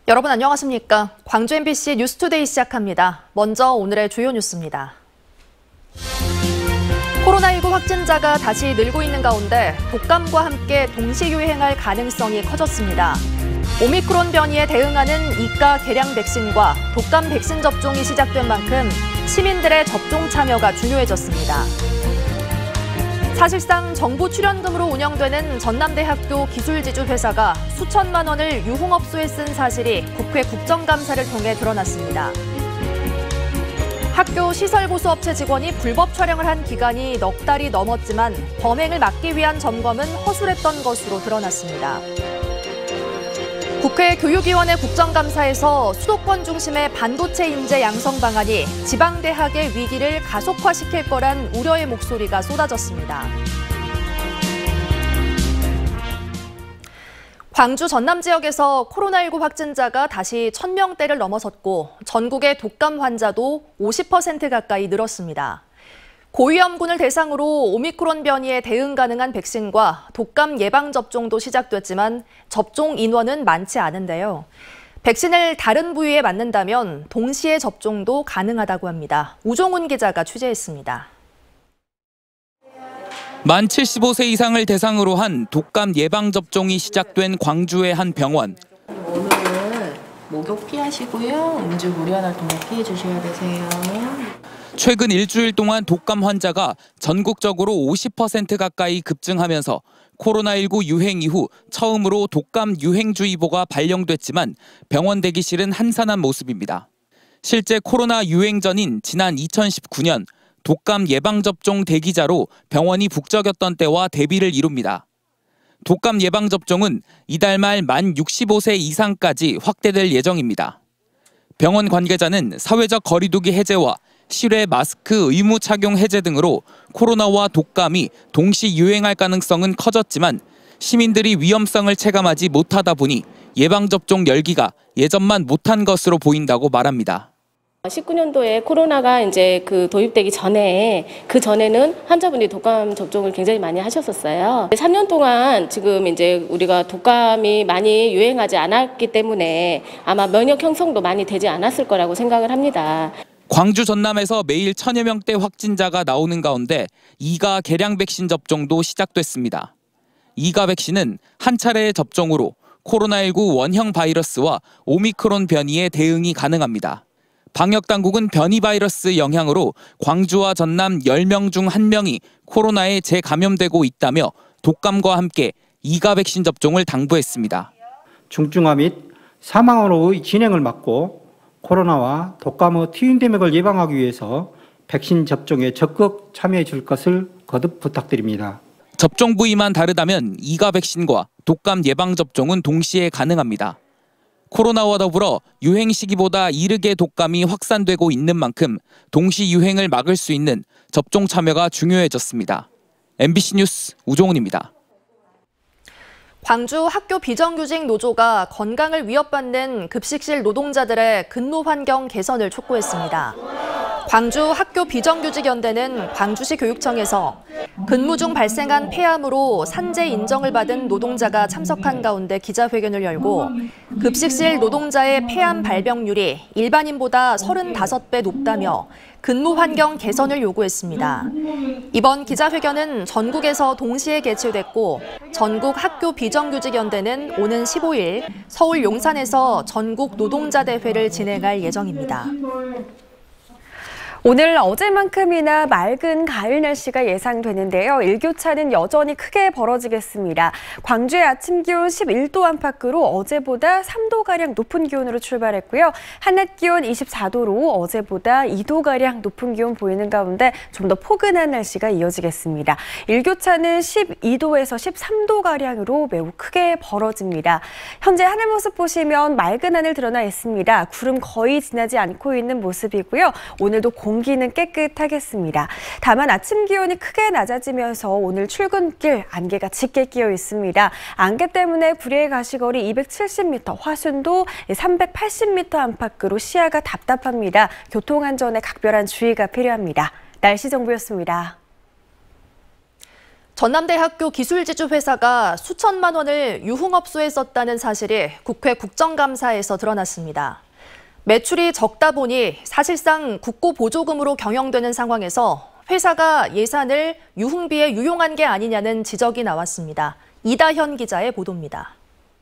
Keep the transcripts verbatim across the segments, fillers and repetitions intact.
여러분 안녕하십니까? 광주 엠비씨 뉴스투데이 시작합니다. 먼저 오늘의 주요 뉴스입니다. 코로나십구 확진자가 다시 늘고 있는 가운데 독감과 함께 동시 유행할 가능성이 커졌습니다. 오미크론 변이에 대응하는 이가 개량 백신과 독감 백신 접종이 시작된 만큼 시민들의 접종 참여가 중요해졌습니다. 사실상 정부 출연금으로 운영되는 전남대학교 기술지주 회사가 수천만 원을 유흥업소에 쓴 사실이 국회 국정감사를 통해 드러났습니다. 학교 시설보수업체 직원이 불법 촬영을 한 기간이 넉 달이 넘었지만 범행을 막기 위한 점검은 허술했던 것으로 드러났습니다. 국회 교육위원회 국정감사에서 수도권 중심의 반도체 인재 양성 방안이 지방대학의 위기를 가속화시킬 거란 우려의 목소리가 쏟아졌습니다. 광주 전남 지역에서 코로나십구 확진자가 다시 천 명대를 넘어섰고 전국의 독감 환자도 오십 퍼센트 가까이 늘었습니다. 고위험군을 대상으로 오미크론 변이에 대응 가능한 백신과 독감 예방접종도 시작됐지만 접종 인원은 많지 않은데요. 백신을 다른 부위에 맞는다면 동시에 접종도 가능하다고 합니다. 우종훈 기자가 취재했습니다. 만 칠십오 세 이상을 대상으로 한 독감 예방접종이 시작된 광주의 한 병원. 오늘은 목욕 피하시고요. 음주 무리한 활동을 피해 주셔야 되세요. 최근 일주일 동안 독감 환자가 전국적으로 오십 퍼센트 가까이 급증하면서 코로나십구 유행 이후 처음으로 독감 유행주의보가 발령됐지만 병원 대기실은 한산한 모습입니다. 실제 코로나 유행 전인 지난 이천십구 년 독감 예방접종 대기자로 병원이 북적였던 때와 대비를 이룹니다. 독감 예방접종은 이달 말 만 육십오 세 이상까지 확대될 예정입니다. 병원 관계자는 사회적 거리두기 해제와 실외 마스크 의무 착용 해제 등으로 코로나와 독감이 동시 유행할 가능성은 커졌지만 시민들이 위험성을 체감하지 못하다 보니 예방접종 열기가 예전만 못한 것으로 보인다고 말합니다. 십구 년도에 코로나가 이제 그 도입되기 전에 그 전에는 환자분들이 독감 접종을 굉장히 많이 하셨었어요. 삼 년 동안 지금 이제 우리가 독감이 많이 유행하지 않았기 때문에 아마 면역 형성도 많이 되지 않았을 거라고 생각을 합니다. 광주 전남에서 매일 천여 명대 확진자가 나오는 가운데 이가 개량 백신 접종도 시작됐습니다. 이가 백신은 한 차례의 접종으로 코로나십구 원형 바이러스와 오미크론 변이에 대응이 가능합니다. 방역당국은 변이 바이러스 영향으로 광주와 전남 열 명 중 한 명이 코로나에 재감염되고 있다며 독감과 함께 이가 백신 접종을 당부했습니다. 중증화 및 사망으로의 진행을 막고 코로나와 독감의 티윈데믹을 예방하기 위해서 백신 접종에 적극 참여해 줄 것을 거듭 부탁드립니다. 접종 부위만 다르다면 이가 백신과 독감 예방접종은 동시에 가능합니다. 코로나와 더불어 유행 시기보다 이르게 독감이 확산되고 있는 만큼 동시 유행을 막을 수 있는 접종 참여가 중요해졌습니다. 엠비씨 뉴스 우종훈입니다. 광주 학교 비정규직 노조가 건강을 위협받는 급식실 노동자들의 근무 환경 개선을 촉구했습니다. 광주 학교 비정규직 연대는 광주시 교육청에서 근무 중 발생한 폐암으로 산재 인정을 받은 노동자가 참석한 가운데 기자회견을 열고 급식실 노동자의 폐암 발병률이 일반인보다 서른다섯 배 높다며 근무 환경 개선을 요구했습니다. 이번 기자회견은 전국에서 동시에 개최됐고 전국 학교 비정규직 연대는 오는 십오 일 서울 용산에서 전국 노동자 대회를 진행할 예정입니다. 오늘 어제만큼이나 맑은 가을 날씨가 예상되는데요. 일교차는 여전히 크게 벌어지겠습니다. 광주의 아침 기온 십일 도 안팎으로 어제보다 삼 도가량 높은 기온으로 출발했고요. 한낮 기온 이십사 도로 어제보다 이 도가량 높은 기온 보이는 가운데 좀 더 포근한 날씨가 이어지겠습니다. 일교차는 십이 도에서 십삼 도가량으로 매우 크게 벌어집니다. 현재 하늘 모습 보시면 맑은 하늘 드러나 있습니다. 구름 거의 지나지 않고 있는 모습이고요. 오늘도 공기는 깨끗하겠습니다. 다만 아침 기온이 크게 낮아지면서 오늘 출근길 안개가 짙게 끼어 있습니다. 안개 때문에 구리의 가시거리 이백칠십 미터, 화순도 삼백팔십 미터 안팎으로 시야가 답답합니다. 교통안전에 각별한 주의가 필요합니다. 날씨 정보였습니다. 전남대학교 기술지주회사가 수천만 원을 유흥업소에 썼다는 사실이 국회 국정감사에서 드러났습니다. 매출이 적다 보니 사실상 국고 보조금으로 경영되는 상황에서 회사가 예산을 유흥비에 유용한 게 아니냐는 지적이 나왔습니다. 이다현 기자의 보도입니다.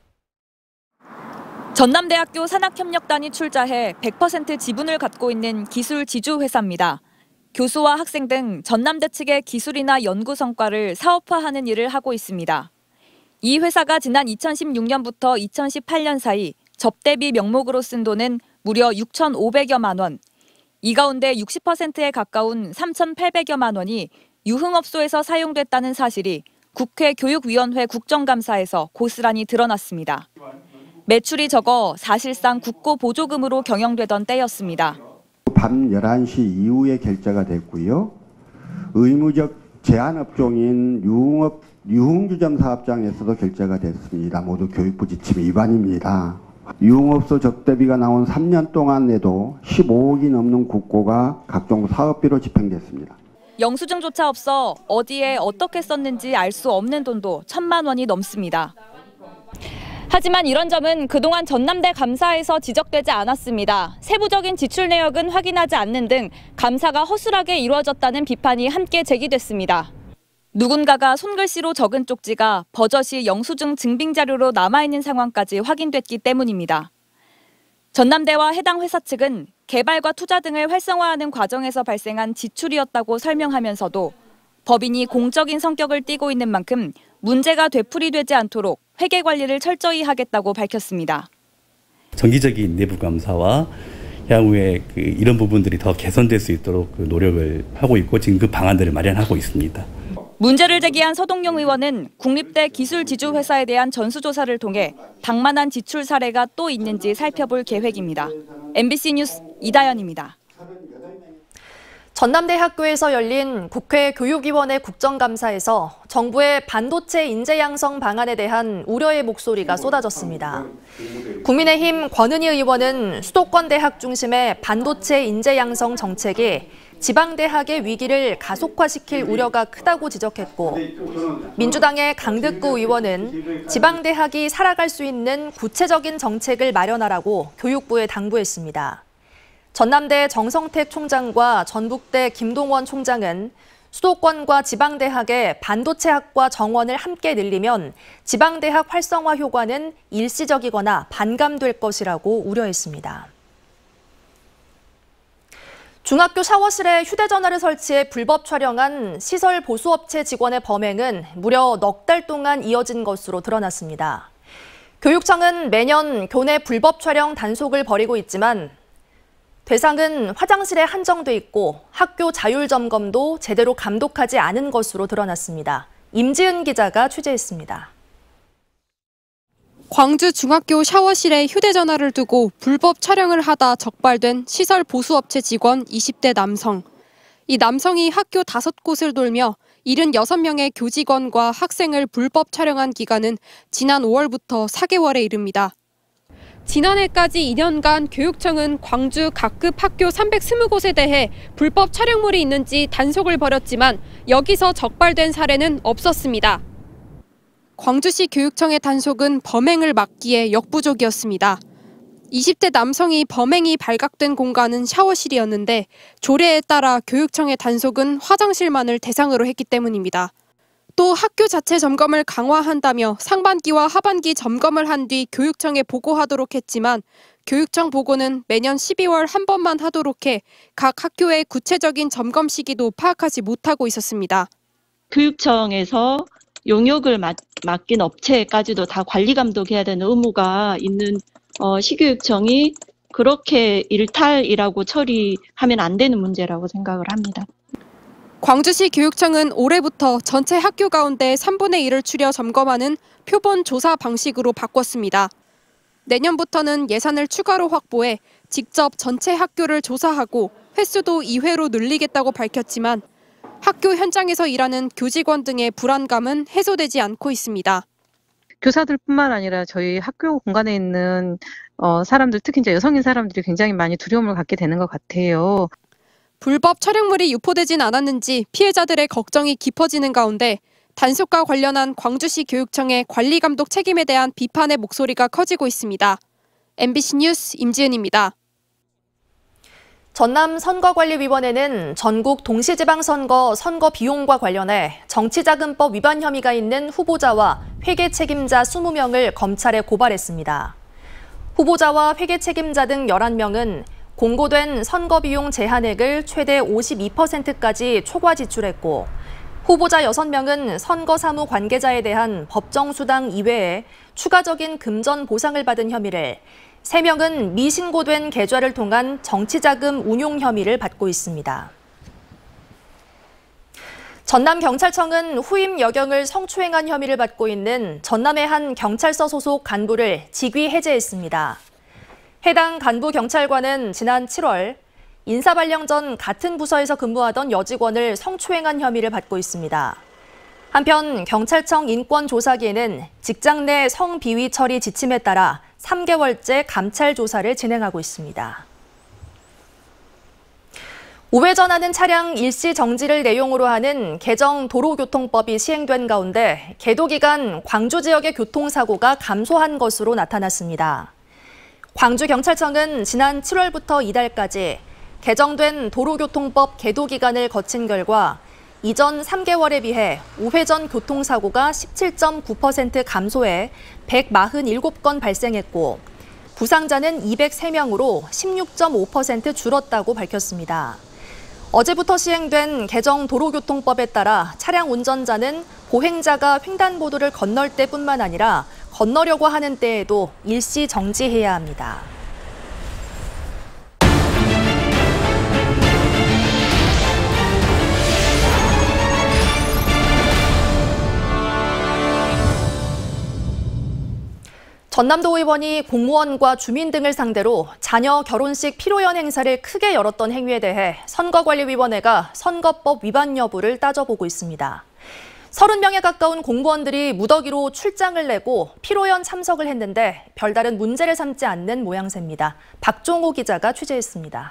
전남대학교 산학협력단이 출자해 백 퍼센트 지분을 갖고 있는 기술지주회사입니다. 교수와 학생 등 전남대 측의 기술이나 연구 성과를 사업화하는 일을 하고 있습니다. 이 회사가 지난 이천십육 년부터 이천십팔 년 사이 접대비 명목으로 쓴 돈은 무려 육천오백여만 원. 이 가운데 육십 퍼센트에 가까운 삼천팔백여만 원이 유흥업소에서 사용됐다는 사실이 국회 교육위원회 국정감사에서 고스란히 드러났습니다. 매출이 적어 사실상 국고 보조금으로 경영되던 때였습니다. 밤 열한 시 이후에 결제가 됐고요. 의무적 제한업종인 유흥업, 유흥주점 사업장에서도 결제가 됐습니다. 모두 교육부 지침 위반입니다. 유흥업소 접대비가 나온 삼 년 동안에도 십오억이 넘는 국고가 각종 사업비로 집행됐습니다. 영수증조차 없어 어디에 어떻게 썼는지 알 수 없는 돈도 천만 원이 넘습니다. 하지만 이런 점은 그동안 전남대 감사에서 지적되지 않았습니다. 세부적인 지출 내역은 확인하지 않는 등 감사가 허술하게 이루어졌다는 비판이 함께 제기됐습니다. 누군가가 손글씨로 적은 쪽지가 버젓이 영수증 증빙 자료로 남아있는 상황까지 확인됐기 때문입니다. 전남대와 해당 회사 측은 개발과 투자 등을 활성화하는 과정에서 발생한 지출이었다고 설명하면서도 법인이 공적인 성격을 띠고 있는 만큼 문제가 되풀이되지 않도록 회계 관리를 철저히 하겠다고 밝혔습니다. 정기적인 내부 감사와 향후에 그 이런 부분들이 더 개선될 수 있도록 그 노력을 하고 있고 지금 그 방안들을 마련하고 있습니다. 문제를 제기한 서동용 의원은 국립대 기술지주회사에 대한 전수조사를 통해 방만한 지출 사례가 또 있는지 살펴볼 계획입니다. 엠비씨 뉴스 이다연입니다. 전남대학교에서 열린 국회 교육위원회 국정감사에서 정부의 반도체 인재 양성 방안에 대한 우려의 목소리가 쏟아졌습니다. 국민의힘 권은희 의원은 수도권 대학 중심의 반도체 인재 양성 정책이 지방대학의 위기를 가속화시킬 우려가 크다고 지적했고, 민주당의 강득구 의원은 지방대학이 살아갈 수 있는 구체적인 정책을 마련하라고 교육부에 당부했습니다. 전남대 정성택 총장과 전북대 김동원 총장은 수도권과 지방대학의 반도체학과 정원을 함께 늘리면 지방대학 활성화 효과는 일시적이거나 반감될 것이라고 우려했습니다. 중학교 샤워실에 휴대전화를 설치해 불법 촬영한 시설 보수업체 직원의 범행은 무려 넉 달 동안 이어진 것으로 드러났습니다. 교육청은 매년 교내 불법 촬영 단속을 벌이고 있지만 대상은 화장실에 한정돼 있고 학교 자율점검도 제대로 감독하지 않은 것으로 드러났습니다. 임지은 기자가 취재했습니다. 광주 중학교 샤워실에 휴대전화를 두고 불법 촬영을 하다 적발된 시설 보수업체 직원 이십 대 남성. 이 남성이 학교 다섯 곳을 돌며 칠십육 명의 교직원과 학생을 불법 촬영한 기간은 지난 오월부터 사 개월에 이릅니다. 지난해까지 이 년간 교육청은 광주 각급 학교 삼백이십 곳에 대해 불법 촬영물이 있는지 단속을 벌였지만 여기서 적발된 사례는 없었습니다. 광주시 교육청의 단속은 범행을 막기에 역부족이었습니다. 이십 대 남성이 범행이 발각된 공간은 샤워실이었는데 조례에 따라 교육청의 단속은 화장실만을 대상으로 했기 때문입니다. 또 학교 자체 점검을 강화한다며 상반기와 하반기 점검을 한 뒤 교육청에 보고하도록 했지만 교육청 보고는 매년 십이월 한 번만 하도록 해 각 학교의 구체적인 점검 시기도 파악하지 못하고 있었습니다. 교육청에서 용역을 맡, 맡긴 업체까지도 다 관리 감독해야 되는 의무가 있는 어, 시교육청이 그렇게 일탈이라고 처리하면 안 되는 문제라고 생각을 합니다. 광주시 교육청은 올해부터 전체 학교 가운데 삼분의 일을 추려 점검하는 표본 조사 방식으로 바꿨습니다. 내년부터는 예산을 추가로 확보해 직접 전체 학교를 조사하고 횟수도 이 회로 늘리겠다고 밝혔지만 학교 현장에서 일하는 교직원 등의 불안감은 해소되지 않고 있습니다. 교사들뿐만 아니라 저희 학교 공간에 있는 어, 사람들, 특히 이제 여성인 사람들이 굉장히 많이 두려움을 갖게 되는 것 같아요. 불법 촬영물이 유포되진 않았는지 피해자들의 걱정이 깊어지는 가운데 단속과 관련한 광주시 교육청의 관리 감독 책임에 대한 비판의 목소리가 커지고 있습니다. 엠비씨 뉴스 임지은입니다. 전남 선거관리위원회는 전국 동시지방선거 선거 비용과 관련해 정치자금법 위반 혐의가 있는 후보자와 회계 책임자 이십 명을 검찰에 고발했습니다. 후보자와 회계 책임자 등 열한 명은 공고된 선거비용 제한액을 최대 오십이 퍼센트까지 초과 지출했고, 후보자 여섯 명은 선거사무 관계자에 대한 법정수당 이외에 추가적인 금전 보상을 받은 혐의를, 세 명은 미신고된 계좌를 통한 정치자금 운용 혐의를 받고 있습니다. 전남경찰청은 후임 여경을 성추행한 혐의를 받고 있는 전남의 한 경찰서 소속 간부를 직위 해제했습니다. 해당 간부 경찰관은 지난 칠월 인사발령 전 같은 부서에서 근무하던 여직원을 성추행한 혐의를 받고 있습니다. 한편 경찰청 인권조사기에는 직장 내 성비위 처리 지침에 따라 삼 개월째 감찰 조사를 진행하고 있습니다. 우회전하는 차량 일시 정지를 내용으로 하는 개정 도로교통법이 시행된 가운데 계도 기간 광주 지역의 교통사고가 감소한 것으로 나타났습니다. 광주경찰청은 지난 칠월부터 이달까지 개정된 도로교통법 계도 기간을 거친 결과 이전 삼 개월에 비해 우회전 교통사고가 십칠 점 구 퍼센트 감소해 백사십칠 건 발생했고, 부상자는 이백삼 명으로 십육 점 오 퍼센트 줄었다고 밝혔습니다. 어제부터 시행된 개정 도로교통법에 따라 차량 운전자는 보행자가 횡단보도를 건널 때뿐만 아니라 건너려고 하는 때에도 일시 정지해야 합니다. 전남도 의원이 공무원과 주민 등을 상대로 자녀 결혼식 피로연 행사를 크게 열었던 행위에 대해 선거관리위원회가 선거법 위반 여부를 따져보고 있습니다. 서른 명에 가까운 공무원들이 무더기로 출장을 내고 피로연 참석을 했는데 별다른 문제를 삼지 않는 모양새입니다. 박종호 기자가 취재했습니다.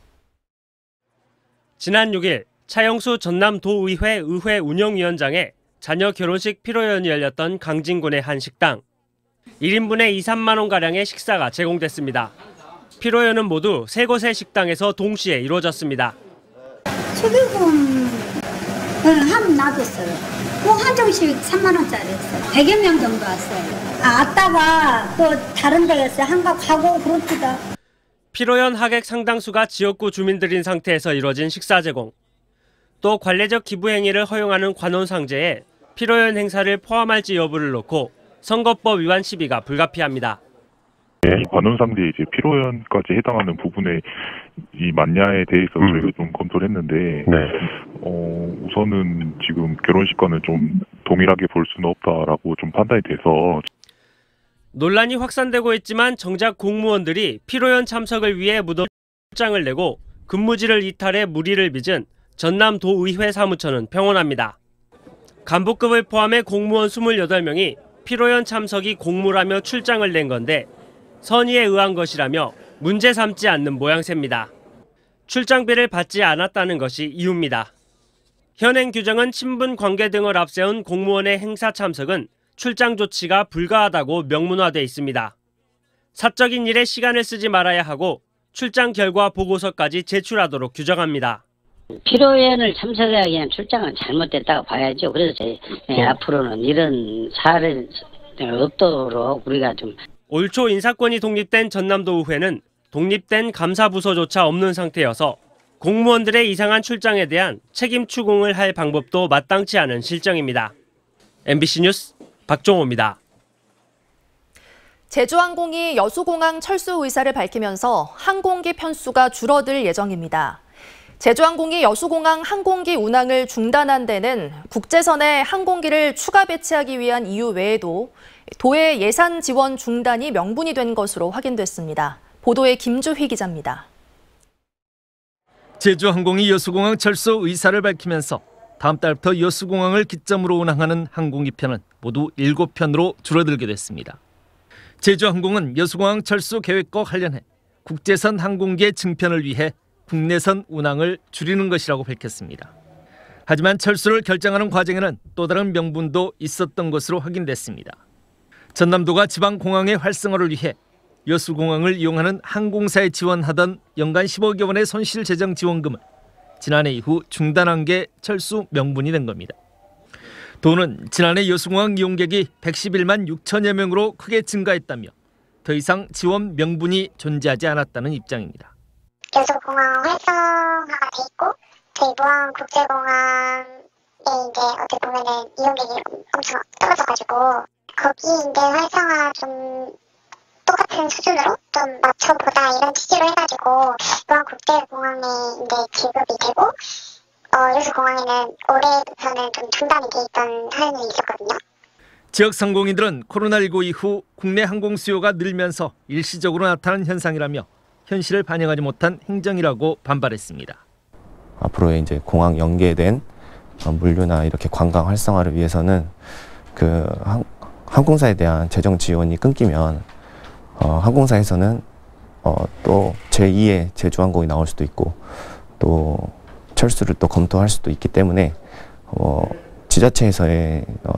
지난 육 일 차영수 전남도의회 의회 운영위원장의 자녀 결혼식 피로연이 열렸던 강진군의 한 식당. 일 인분에 이, 삼만 원가량의 식사가 제공됐습니다. 피로연은 모두 세 곳의 식당에서 동시에 이루어졌습니다. 축의금을 한 놔뒀어요. 뭐 한정식 삼만 원짜리였어요. 백여 명 정도 왔어요. 아, 왔다가 또 다른 데 갔어요. 한가 가고 그렇기다. 피로연 하객 상당수가 지역구 주민들인 상태에서 이루어진 식사 제공. 또 관례적 기부 행위를 허용하는 관원 상제에 피로연 행사를 포함할지 여부를 놓고 선거법 위반 시비가 불가피합니다. 네, 관원상제 이제 피로연까지 해당하는 부분에 이 맞냐에 대해서 음. 저희가 좀 검토를 했는데, 네. 어, 우선은 지금 결혼식과는 좀 동일하게 볼 수는 없다라고 좀 판단이 돼서. 논란이 확산되고 있지만 정작 공무원들이 피로연 참석을 위해 무더기 출장을 내고 근무지를 이탈해 무리를 빚은 전남도의회 사무처는 평온합니다. 간부급을 포함해 공무원 이십팔 명이 피로연 참석이 공무라며 출장을 낸 건데 선의에 의한 것이라며 문제 삼지 않는 모양새입니다. 출장비를 받지 않았다는 것이 이유입니다. 현행 규정은 친분 관계 등을 앞세운 공무원의 행사 참석은 출장 조치가 불가하다고 명문화돼 있습니다. 사적인 일에 시간을 쓰지 말아야 하고 출장 결과 보고서까지 제출하도록 규정합니다. 피로연을 참석하기 위한 출장은 잘못됐다고 봐야죠. 그래서 저희 네. 앞으로는 이런 사례 없도록 우리가 좀. 올 초 인사권이 독립된 전남도의회는 독립된 감사부서조차 없는 상태여서 공무원들의 이상한 출장에 대한 책임 추궁을 할 방법도 마땅치 않은 실정입니다. 엠비씨 뉴스 박종호입니다. 제주항공이 여수공항 철수 의사를 밝히면서 항공기 편수가 줄어들 예정입니다. 제주항공이 여수공항 항공기 운항을 중단한 데는 국제선에 항공기를 추가 배치하기 위한 이유 외에도 도의 예산 지원 중단이 명분이 된 것으로 확인됐습니다. 보도에 김주희 기자입니다. 제주항공이 여수공항 철수 의사를 밝히면서 다음 달부터 여수공항을 기점으로 운항하는 항공기 편은 모두 일곱 편으로 줄어들게 됐습니다. 제주항공은 여수공항 철수 계획과 관련해 국제선 항공기의 증편을 위해 국내선 운항을 줄이는 것이라고 밝혔습니다. 하지만 철수를 결정하는 과정에는 또 다른 명분도 있었던 것으로 확인됐습니다. 전남도가 지방공항의 활성화를 위해 여수공항을 이용하는 항공사에 지원하던 연간 십억여 원의 손실 재정 지원금을 지난해 이후 중단한 게 철수 명분이 된 겁니다. 도는 지난해 여수공항 이용객이 백십일만 육천여 명으로 크게 증가했다며 더 이상 지원 명분이 존재하지 않았다는 입장입니다. 여수공항 활성화가 돼 있고 저희 무안국제공항에 이제 어떻게 보면은 이용객이 엄청 떨어져가지고 거기 이제 활성화 좀 똑같은 수준으로 좀 맞춰보다 이런 취지로 해가지고 무안국제공항에 이제 지급이 되고 어, 여수공항에는 올해부터는 좀 중단이 돼 있던 사연이 있었거든요. 지역 상공인들은 코로나십구 이후 국내 항공 수요가 늘면서 일시적으로 나타난 현상이라며 현실을 반영하지 못한 행정이라고 반발했습니다. 앞으로의 이제 공항 연계된 물류나 이렇게 관광 활성화를 위해서는 그 항, 항공사에 대한 재정 지원이 끊기면 어, 항공사에서는 어, 또 제이의 제주항공이 나올 수도 있고 또 철수를 또 검토할 수도 있기 때문에 어, 지자체에서의 어,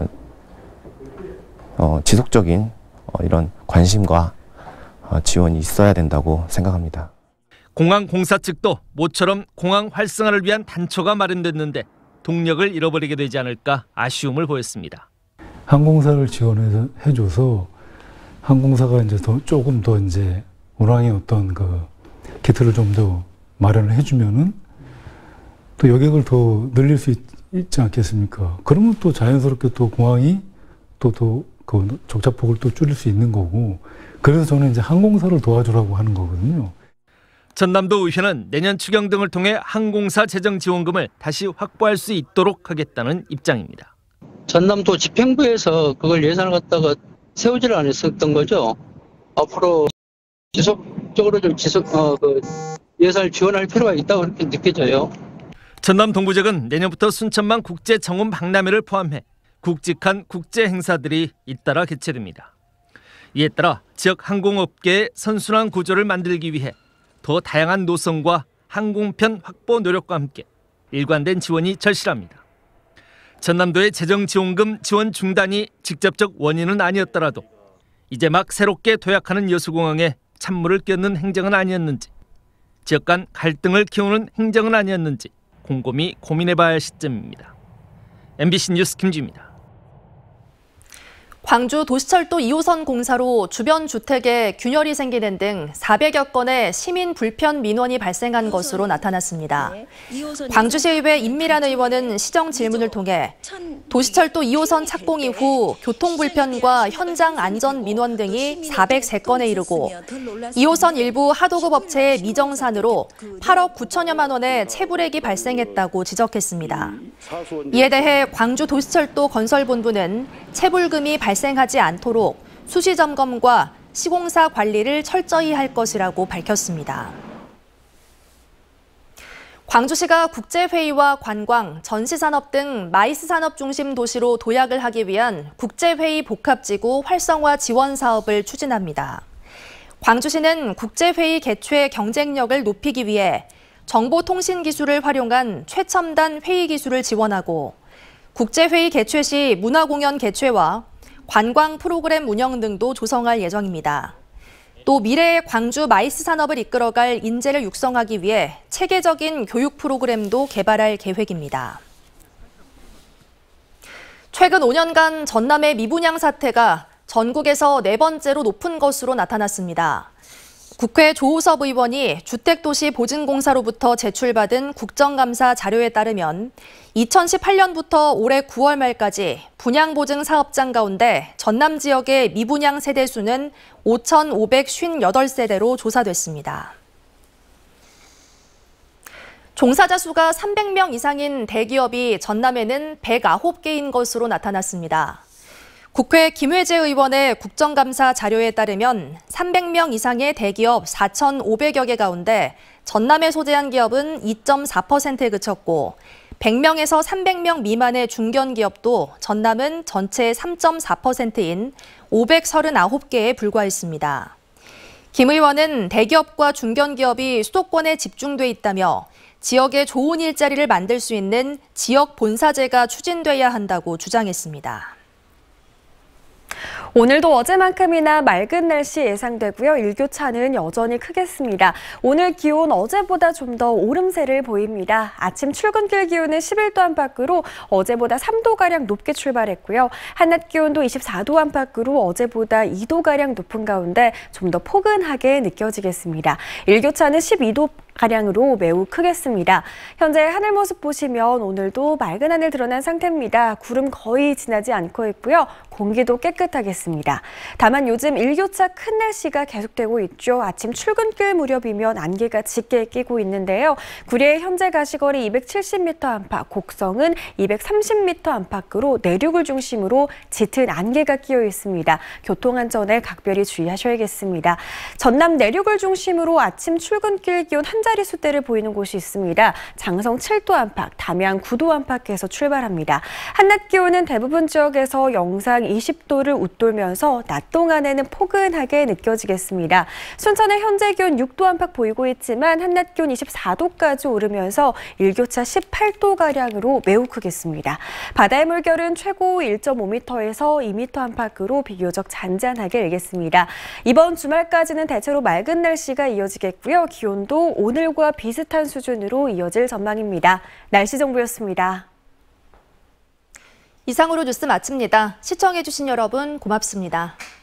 어, 지속적인 어, 이런 관심과 어, 지원이 있어야 된다고 생각합니다. 공항공사 측도 모처럼 공항 활성화를 위한 단초가 마련됐는데 동력을 잃어버리게 되지 않을까 아쉬움을 보였습니다. 항공사를 지원해서 해줘서 항공사가 이제 더 조금 더 이제 운항의 어떤 그 기틀을 좀 더 마련을 해주면은 또 여객을 더 늘릴 수 있, 있지 않겠습니까? 그러면 또 자연스럽게 또 공항이 또 또 그 적자폭을 또 줄일 수 있는 거고, 그래서 저는 이제 항공사를 도와주라고 하는 거거든요. 전남도 의회는 내년 추경 등을 통해 항공사 재정 지원금을 다시 확보할 수 있도록 하겠다는 입장입니다. 전남도 집행부에서 그걸 예산을 갖다가 세우지를 않았었던 거죠. 앞으로 지속적으로 좀 지속 어, 그 예산을 지원할 필요가 있다고 그렇게 느껴져요. 전남 동부지역은 내년부터 순천만 국제 정원 박람회를 포함해 굵직한 국제 행사들이 잇따라 개최됩니다. 이에 따라 지역 항공업계의 선순환 구조를 만들기 위해 더 다양한 노선과 항공편 확보 노력과 함께 일관된 지원이 절실합니다. 전남도의 재정지원금 지원 중단이 직접적 원인은 아니었더라도 이제 막 새롭게 도약하는 여수공항에 찬물을 끼얹는 행정은 아니었는지, 지역 간 갈등을 키우는 행정은 아니었는지 곰곰이 고민해봐야 할 시점입니다. 엠비씨 뉴스 김주입니다. 광주 도시철도 이 호선 공사로 주변 주택에 균열이 생기는 등 사백여 건의 시민 불편 민원이 발생한 것으로 나타났습니다. 광주시의회 임미란 의원은 시정 질문을 통해 도시철도 이 호선 착공 이후 교통불편과 현장 안전 민원 등이 사백삼 건에 이르고 이 호선 일부 하도급 업체의 미정산으로 팔억 구천여만 원의 체불액이 발생했다고 지적했습니다. 이에 대해 광주 도시철도 건설본부는 체불금이 발생하지 않도록 수시 점검과 시공사 관리를 철저히 할 것이라고 밝혔습니다. 광주시가 국제회의와 관광, 전시산업 등 마이스 산업 중심 도시로 도약을 하기 위한 국제회의 복합지구 활성화 지원 사업을 추진합니다. 광주시는 국제회의 개최 경쟁력을 높이기 위해 정보통신기술을 활용한 최첨단 회의 기술을 지원하고 국제회의 개최 시 문화공연 개최와 관광 프로그램 운영 등도 조성할 예정입니다. 또 미래의 광주 마이스 산업을 이끌어갈 인재를 육성하기 위해 체계적인 교육 프로그램도 개발할 계획입니다. 최근 오 년간 전남의 미분양 사태가 전국에서 네 번째로 높은 것으로 나타났습니다. 국회 조호섭 의원이 주택도시보증공사로부터 제출받은 국정감사 자료에 따르면 이천십팔 년부터 올해 구월 말까지 분양보증 사업장 가운데 전남 지역의 미분양 세대 수는 오천오백오십팔 세대로 조사됐습니다. 종사자 수가 삼백 명 이상인 대기업이 전남에는 백구 개인 것으로 나타났습니다. 국회 김회재 의원의 국정감사 자료에 따르면 삼백 명 이상의 대기업 사천오백여 개 가운데 전남에 소재한 기업은 이 점 사 퍼센트에 그쳤고 백 명에서 삼백 명 미만의 중견기업도 전남은 전체의 삼 점 사 퍼센트인 오백삼십구 개에 불과했습니다. 김 의원은 대기업과 중견기업이 수도권에 집중돼 있다며 지역에 좋은 일자리를 만들 수 있는 지역 본사제가 추진돼야 한다고 주장했습니다. 오늘도 어제만큼이나 맑은 날씨 예상되고요. 일교차는 여전히 크겠습니다. 오늘 기온 어제보다 좀 더 오름세를 보입니다. 아침 출근길 기온은 십일 도 안팎으로 어제보다 삼 도가량 높게 출발했고요. 한낮 기온도 이십사 도 안팎으로 어제보다 이 도가량 높은 가운데 좀 더 포근하게 느껴지겠습니다. 일교차는 십이 도 가량으로 매우 크겠습니다. 현재 하늘 모습 보시면 오늘도 맑은 하늘 드러난 상태입니다. 구름 거의 지나지 않고 있고요. 공기도 깨끗하겠습니다. 다만 요즘 일교차 큰 날씨가 계속되고 있죠. 아침 출근길 무렵이면 안개가 짙게 끼고 있는데요. 구리의 현재 가시거리 이백칠십 미터 안팎, 곡성은 이백삼십 미터 안팎으로 내륙을 중심으로 짙은 안개가 끼어 있습니다. 교통안전에 각별히 주의하셔야겠습니다. 전남 내륙을 중심으로 아침 출근길 기온 한 자릿수대를 보이는 곳이 있습니다. 장성 칠 도 안팎, 담양 구 도 안팎에서 출발합니다. 한낮 기온은 대부분 지역에서 영상 이십 도를 웃돌면서 낮 동안에는 포근하게 느껴지겠습니다. 순천의 현재 기온 육 도 안팎 보이고 있지만 한낮 기온 이십사 도까지 오르면서 일교차 십팔 도가량으로 매우 크겠습니다. 바다의 물결은 최고 일 점 오 미터에서 이 미터 안팎으로 비교적 잔잔하게 일겠습니다. 이번 주말까지는 대체로 맑은 날씨가 이어지겠고요. 기온도 오늘과 비슷한 수준으로 이어질 전망입니다. 날씨 정보였습니다. 이상으로 뉴스 마칩니다. 시청해주신 여러분 고맙습니다.